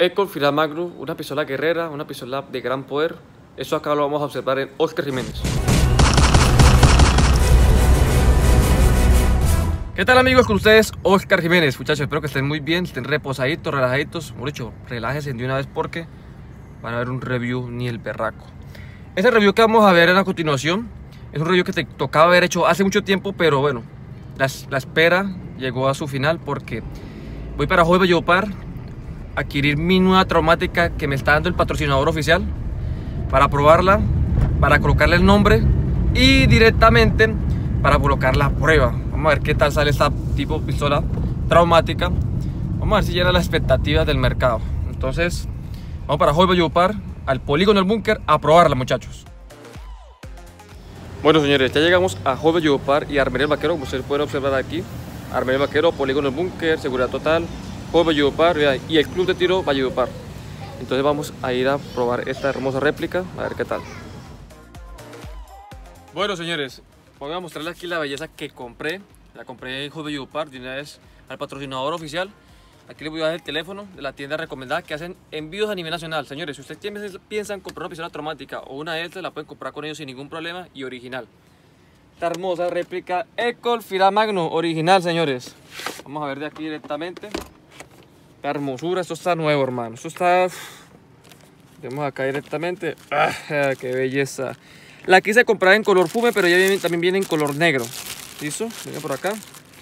Ecol Firat Magnum, una pistola guerrera, una pistola de gran poder. Eso acá lo vamos a observar en Oscar Jiménez. ¿Qué tal amigos? Con ustedes Oscar Jiménez. Muchachos, espero que estén muy bien, estén reposaditos, relajaditos. Por dicho, relájense de una vez porque van a ver un review ni el berraco. Ese review que vamos a ver a continuación es un review que te tocaba haber hecho hace mucho tiempo, pero bueno, la espera llegó a su final porque voy para Joy Valledupar a adquirir mi nueva traumática que me está dando el patrocinador oficial para probarla, para colocarle el nombre y directamente para colocar la prueba. Vamos a ver qué tal sale esta tipo de pistola traumática. Vamos a ver si llena las expectativas del mercado. Entonces, vamos para Joy Valledupar, al polígono del búnker, a probarla, muchachos. Bueno, señores, ya llegamos a Joy Valledupar y Armería El Vaquero, como ustedes pueden observar aquí. Armería El Vaquero, polígono del búnker, seguridad total, Joy Valledupar y el Club de Tiro Valledupar. Entonces vamos a ir a probar esta hermosa réplica, a ver qué tal. Bueno, señores, voy a mostrarles aquí la belleza que compré. La compré en Joy Valledupar, de una vez al patrocinador oficial. Aquí les voy a dar el teléfono de la tienda recomendada que hacen envíos a nivel nacional. Señores, si ustedes piensan comprar una pistola traumática o una de estas, la pueden comprar con ellos sin ningún problema y original. Esta hermosa réplica Ecol Firat Magnum, original, señores. Vamos a ver de aquí directamente. La hermosura, esto está nuevo, hermano. Esto está... Vemos acá directamente. ¡Ah, qué belleza! La quise comprar en color fume, pero ya también viene en color negro. ¿Listo? Venga por acá.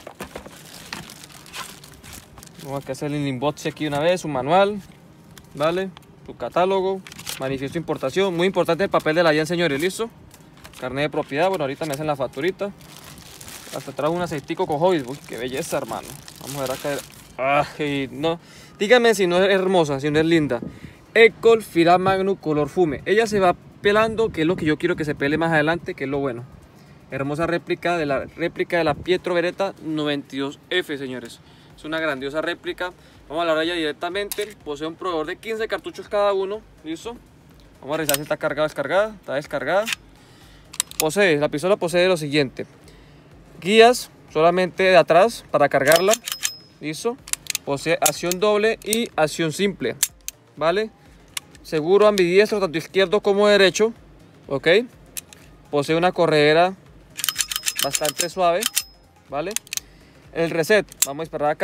Vamos a hacer el inbox aquí una vez, un manual, ¿vale? Su catálogo, manifiesto de importación, muy importante el papel de la DIAN, señores, ¿listo? Carnet de propiedad, bueno, ahorita me hacen la facturita. Hasta trajo un aceitico con Joy, uy, qué belleza, hermano. Vamos a ver acá. Ay, no, díganme si no es hermosa, si no es linda. Ecol Firat Magnum color fume. Ella se va pelando, que es lo que yo quiero que se pele más adelante, que es lo bueno. Hermosa réplica de la Pietro Beretta 92F, señores. Es una grandiosa réplica. Vamos a hablar de ella directamente. Posee un proveedor de 15 cartuchos cada uno. ¿Listo? Vamos a revisar si está cargada o descargada. Está descargada. La pistola posee lo siguiente: guías solamente de atrás para cargarla. ¿Listo? Posee acción doble y acción simple. ¿Vale? Seguro ambidiestro, tanto izquierdo como derecho. ¿Ok? Posee una corredera bastante suave. ¿Vale? El reset, vamos a esperar acá.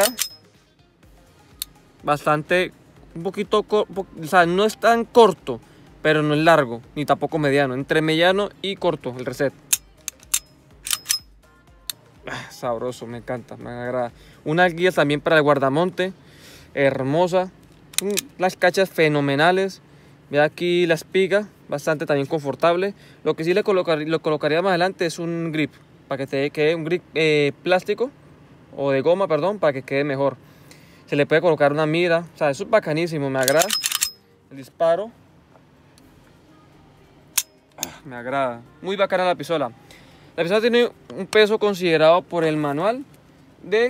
Bastante, un poquito, o sea, no es tan corto, pero no es largo, ni tampoco mediano. Entre mediano y corto el reset. Sabroso, me encanta, me agrada. Unas guías también para el guardamonte, hermosa. Las cachas fenomenales. Ve aquí la espiga, bastante también confortable. Lo que sí lo colocaría más adelante es un grip, para que te quede un grip plástico o de goma, perdón, para que quede mejor. Se le puede colocar una mira, o sea, eso es bacanísimo, me agrada. El disparo, me agrada, muy bacana la pistola. La pistola tiene un peso considerado por el manual de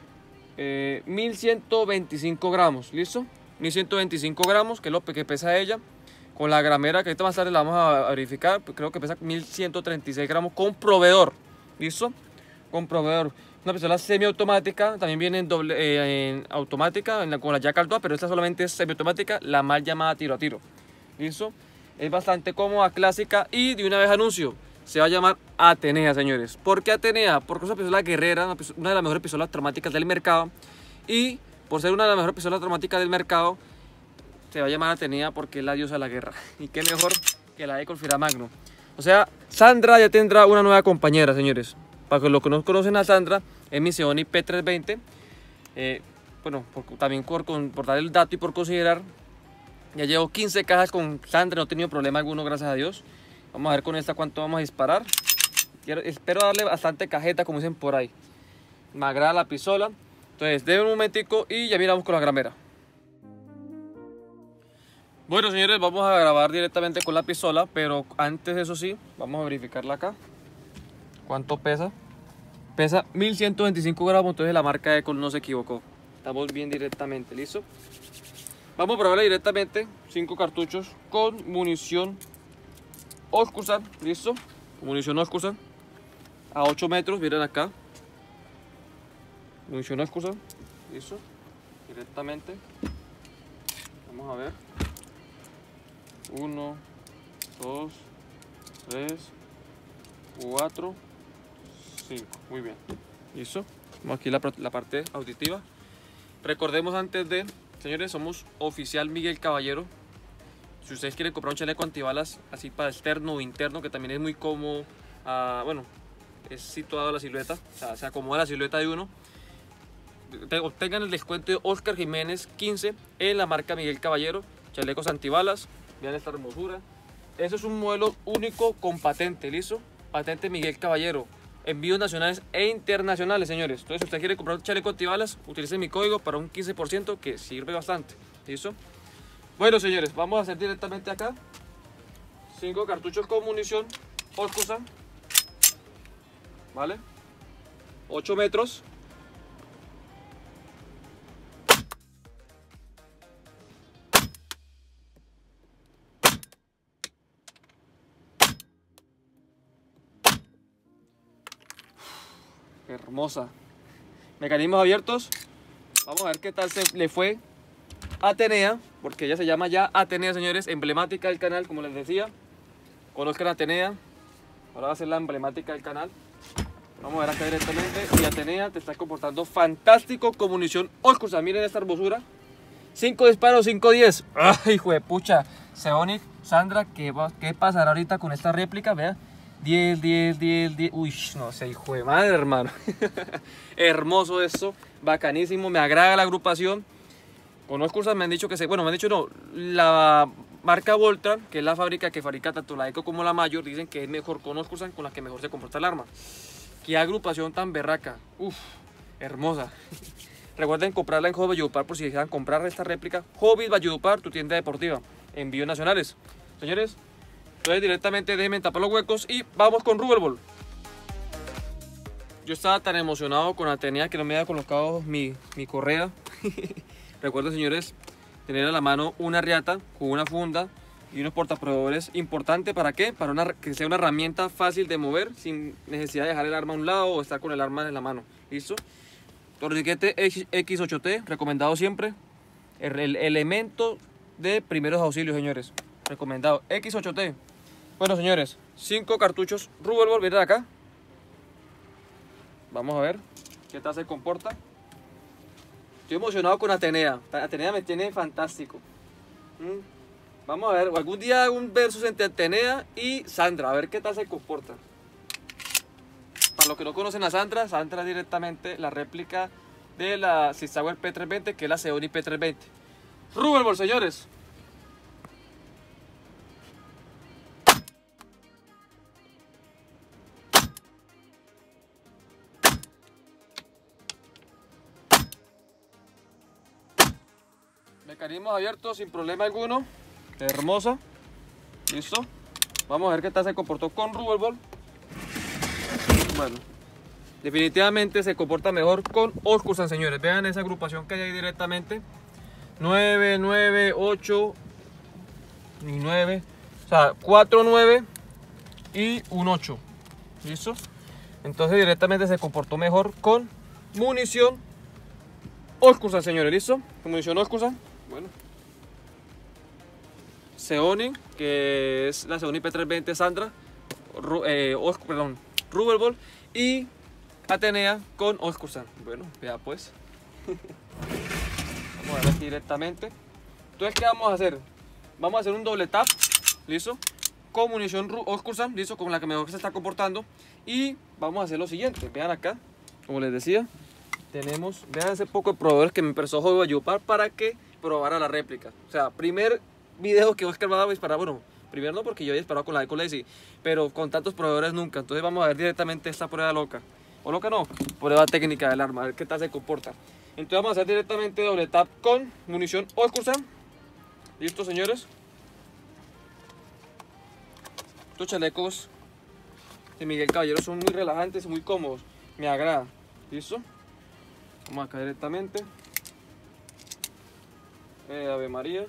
1125 gramos, ¿listo? 1125 gramos, que es lo que pesa ella. Con la gramera, que ahorita más tarde la vamos a verificar, creo que pesa 1136 gramos con proveedor, ¿listo? Con proveedor. Una pistola semiautomática, también viene en automática, con la Jack Altua, pero esta solamente es semiautomática, la mal llamada tiro a tiro. ¿Listo? Es bastante cómoda, clásica y de una vez anuncio, se va a llamar Atenea, señores. ¿Por qué Atenea? Porque es una pistola guerrera, una de las mejores pistolas traumáticas del mercado. Y por ser una de las mejores pistolas traumáticas del mercado, se va a llamar Atenea porque es la diosa de la guerra. Y qué mejor que la Ecol Firat Magnum. O sea, Sandra ya tendrá una nueva compañera, señores. Para los que no conocen a Sandra, es mi Seoni P320. Bueno, también por dar el dato y por considerar, ya llevo 15 cajas con Sandra, no he tenido problema alguno, gracias a Dios. Vamos a ver con esta cuánto vamos a disparar. Espero darle bastante cajeta, como dicen por ahí. Me agrada la pistola. Entonces, denme un momentico y ya miramos con la gramera. Bueno, señores, vamos a grabar directamente con la pistola, pero antes, eso sí, vamos a verificarla acá. ¿Cuánto pesa? Pesa 1125 gramos, entonces la marca Ecol no se equivocó. Estamos bien directamente, ¿listo? Vamos a probarla directamente, 5 cartuchos con munición Oscusan, ¿listo? Munición Oscusan a 8 metros, miren acá. Munición Oscusan, ¿listo? Directamente. Vamos a ver. 1, 2, 3, 4, 5. Muy bien. Listo. Vamos aquí la parte auditiva. Recordemos antes de, señores, somos Oficial Miguel Caballero. Si ustedes quieren comprar un chaleco antibalas así para externo o interno, que también es muy cómodo, bueno, es situado a la silueta, o sea, se acomoda la silueta de uno, obtengan el descuento de Oscar Jiménez 15 en la marca Miguel Caballero, chalecos antibalas. Vean esta hermosura. Eso es un modelo único con patente, ¿listo? Patente Miguel Caballero. Envíos nacionales e internacionales, señores. Entonces, si usted quiere comprar un chaleco antibalas, utilice mi código para un 15% que sirve bastante, ¿listo? Bueno, señores, vamos a hacer directamente acá 5 cartuchos con munición Oscusa, ¿vale? 8 metros. Hermosa. Mecanismos abiertos. Vamos a ver qué tal se le fue a Atenea, porque ella se llama ya Atenea, señores, emblemática del canal, como les decía. Conozcan a Atenea. Ahora va a ser la emblemática del canal. Vamos a ver acá directamente. Y Atenea te está comportando fantástico con munición Oscusa. Miren esta hermosura. 5 disparos, 5-10. ¡Ay, hijo de pucha! Seonic, Sandra, ¿qué pasará ahorita con esta réplica? Vea. 10. Uy, no sé, hijo de madre, hermano. Hermoso esto, bacanísimo, me agrada la agrupación. Con Oscusa me han dicho que bueno, me han dicho no, la marca Voltran, que es la fábrica que fabrica tanto la Eco como la Mayor, dicen que es mejor con Oscusa, con la que mejor se comporta el arma. Qué agrupación tan berraca, uff, hermosa. Recuerden comprarla en Hobby Valledupar por si desean comprar esta réplica. Hobby Valledupar, tu tienda deportiva, envíos nacionales. Señores, entonces directamente déjenme tapar los huecos y vamos con Rubber Ball. Yo estaba tan emocionado con Atenea que no me había colocado mi correa. Recuerden, señores, tener a la mano una riata con una funda y unos portaproveedores. Importante, ¿para qué? Para que sea una herramienta fácil de mover sin necesidad de dejar el arma a un lado o estar con el arma en la mano. ¿Listo? Torniquete X8T, recomendado siempre. El elemento de primeros auxilios, señores. Recomendado. X8T. Bueno, señores, 5 cartuchos Rubber Ball, miren acá. Vamos a ver qué tal se comporta. Estoy emocionado con Atenea. Atenea me tiene fantástico. Vamos a ver, algún día hago un versus entre Atenea y Sandra, a ver qué tal se comporta. Para los que no conocen a Sandra, Sandra es directamente la réplica de la Sig Sauer P320, que es la Seoni P320. Rubber Ball, señores. Mecanismos abiertos sin problema alguno. Hermosa. Listo. Vamos a ver qué tal se comportó con Rubber Ball. Bueno, definitivamente se comporta mejor con Oscusa, señores. Vean esa agrupación que hay ahí directamente. 9, 9, 8 y 9. O sea, 4, 9 y un 8. ¿Listo? Entonces directamente se comportó mejor con munición Oscusa, señores. ¿Listo? Con munición Oscusa. Bueno. Seoni, que es la Seoni P320 Sandra. Rubber Ball. Y Atenea con Oscusa. Bueno, vea pues. Vamos a ver aquí directamente. Entonces, ¿qué vamos a hacer? Vamos a hacer un doble tap, ¿listo? Con munición Oscusa, ¿listo? Con la que mejor se está comportando. Y vamos a hacer lo siguiente. Vean acá, como les decía, tenemos, vean ese poco de proveedores que me empezó a ayudar para que probara la réplica. O sea, primer video que Oscar va a disparar, bueno, primero no porque yo había disparado con la Eco Lazy, pero con tantos proveedores nunca. Entonces vamos a ver directamente esta prueba loca. O loca no, prueba técnica del arma, a ver qué tal se comporta. Entonces vamos a hacer directamente doble tap con munición Oscusa. ¿Listo, señores? Estos chalecos de Miguel Caballero son muy relajantes, muy cómodos. Me agrada. ¿Listo? Vamos acá directamente. Ave María.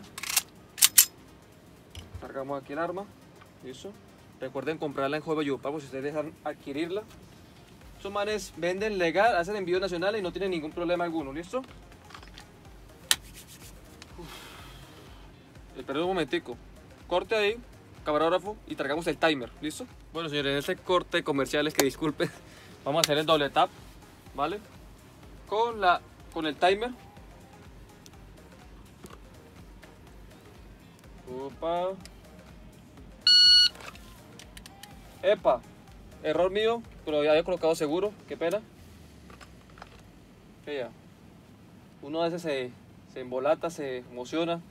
Cargamos aquí el arma. ¿Listo? Recuerden comprarla en Hobby Valledupar si ustedes dejan adquirirla. Estos manes venden legal, hacen envíos nacionales y no tienen ningún problema alguno. ¿Listo? Esperen un momentico. Corte ahí, camarógrafo, y traigamos el timer. ¿Listo? Bueno, señores, en este corte comerciales, que disculpen, vamos a hacer el doble tap, ¿vale? Con el timer. Opa. Epa, error mío, pero ya había colocado seguro, qué pena. Ya. Uno a veces se embolata, se emociona.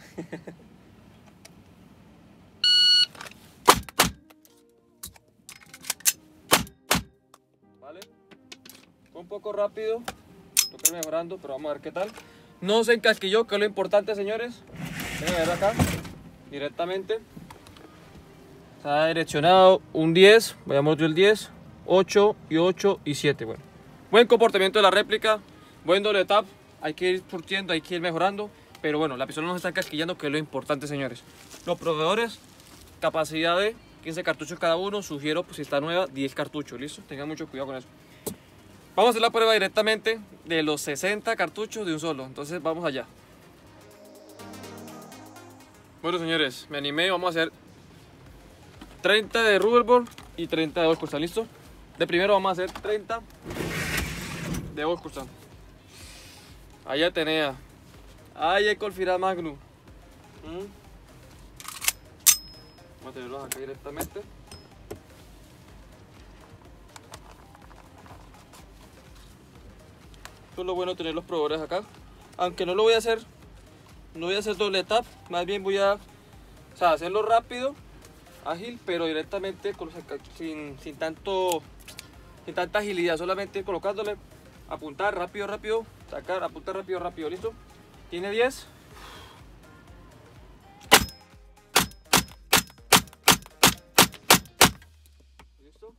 Vale, fue un poco rápido, toca ir mejorando, pero vamos a ver qué tal. No se encasquilló, que es lo importante, señores. Vengan a ver acá, directamente. Está direccionado un 10, vayamos yo el 10, 8 y 8 y 7. Bueno, buen comportamiento de la réplica, buen doble tap. Hay que ir surtiendo, hay que ir mejorando. Pero bueno, la pistola no se está encasquillando, que es lo importante, señores. Los proveedores, capacidad de 15 cartuchos cada uno. Sugiero, pues si está nueva, 10 cartuchos, ¿listo? Tengan mucho cuidado con eso. Vamos a hacer la prueba directamente de los 60 cartuchos de un solo. Entonces vamos allá. Bueno, señores, me animé. Vamos a hacer 30 de rubber ball y 30 de Oscar, ¿está listo? De primero vamos a hacer 30 de Oscar. Ahí Atenea. Ahí École Firard Magnum. Vamos a tenerlos acá directamente. Esto es lo bueno de tener los proveedores acá. Aunque no lo voy a hacer, no voy a hacer doble tap, más bien voy a hacerlo rápido, ágil, pero directamente sin tanta agilidad, solamente colocándole, apuntar rápido, sacar, apuntar rápido, listo. Tiene 10. Listo.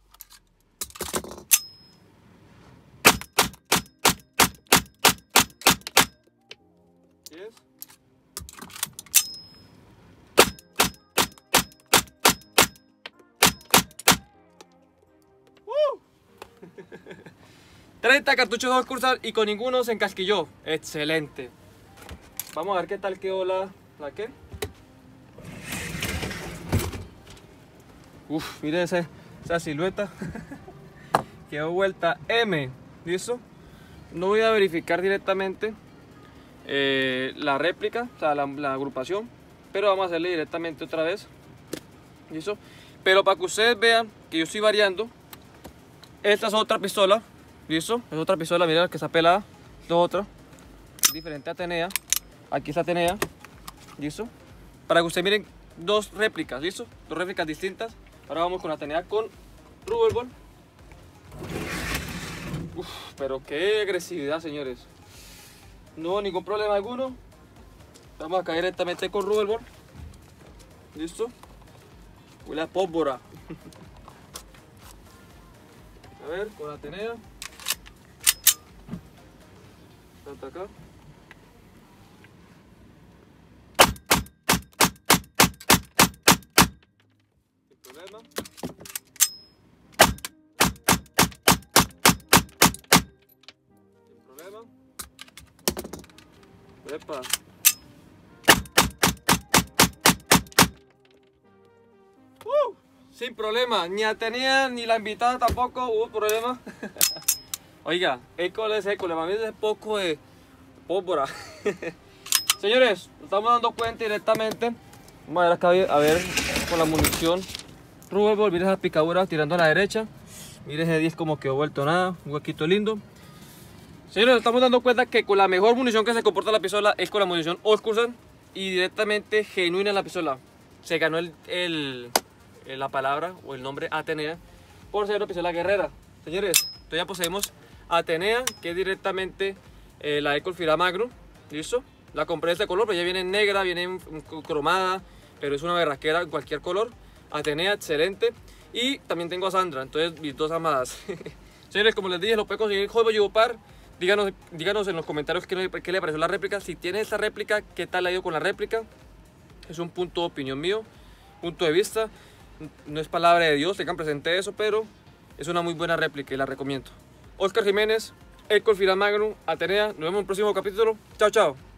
¡Uh! 30 cartuchos de Oscar y con ninguno se encasquilló. Excelente. Vamos a ver qué tal quedó la qué. Uf, miren esa silueta. Quedó vuelta M. ¿Listo? No voy a verificar directamente la réplica, o sea, la agrupación, pero vamos a hacerle directamente otra vez. ¿Listo? Pero para que ustedes vean que yo estoy variando, esta es otra pistola. ¿Listo? Es otra pistola, miren que está pelada. Esta es otra, diferente a Atenea. Aquí está Atenea. ¿Listo? Para que ustedes miren dos réplicas, ¿listo? Dos réplicas distintas. Ahora vamos con Atenea con rubber ball. Uf, pero qué agresividad, señores. No, ningún problema alguno. Vamos a caer directamente con rubber ball. ¿Listo? Huele a pólvora. A ver, con Atenea. Hasta acá. Sin problema. Sin problema. Epa. Sin problema, ni Atenea ni la invitada tampoco hubo problema. Oiga, École es École, para mí es poco de pólvora. Señores, nos estamos dando cuenta directamente. Vamos a ver acá, a ver con la munición. Rubber ball, miren esa picadura tirando a la derecha. Miren ese 10 como quedó vuelto nada, un huequito lindo. Señores, nos estamos dando cuenta que con la mejor munición que se comporta la pistola es con la munición Oscar y directamente genuina la pistola. Se ganó la palabra o el nombre Atenea por ser una pistola guerrera. Señores, entonces ya poseemos Atenea, que es directamente la École Firard Magnum. ¿Listo? La compré de este color, pero ya viene en negra, viene en cromada, pero es una berraquera en cualquier color. Atenea, excelente. Y también tengo a Sandra, entonces mis dos amadas. Señores, como les dije, lo pueden conseguir en Hot Buy Par. Díganos en los comentarios qué le pareció la réplica. Si tienes esta réplica, qué tal ha ido con la réplica. Es un punto de opinión mío, punto de vista. No es palabra de Dios, tengan presente eso, pero es una muy buena réplica y la recomiendo. Oscar Jiménez, École Firard Magnum, Atenea. Nos vemos en un próximo capítulo. Chao, chao.